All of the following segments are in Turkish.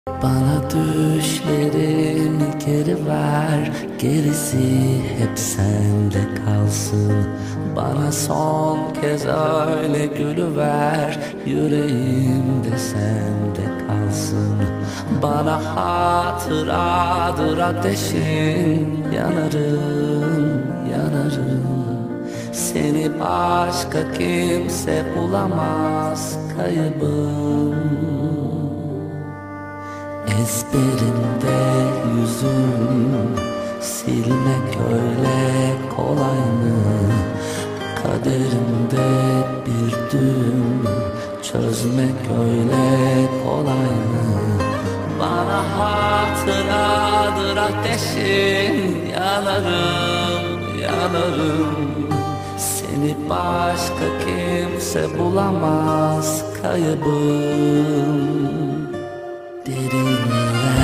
Bana düşlerimi geri ver, gerisi hep sende kalsın. Bana son kez öyle gülüver, yüreğimde sende kalsın. Bana hatıradır ateşin, yanarım, yanarım. Seni başka kimse bulamaz, kaybım. Ezberimde yüzüm, silmek öyle kolay mı? Kaderimde bir düğüm, çözmek öyle kolay mı? Bana hatıradır ateşin, yanarım, yanarım. Seni başka kimse bulamaz, kaybım. Derinlerde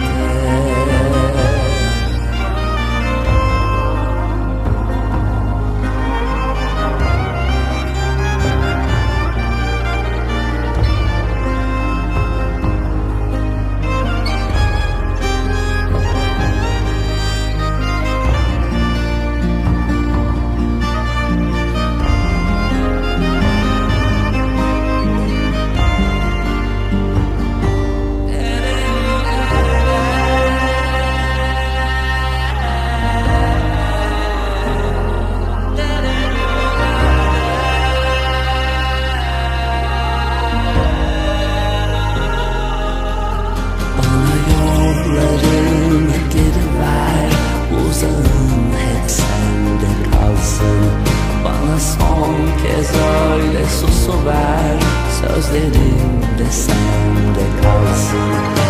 son kez öyle susuver, sözlerim de sende kalsın.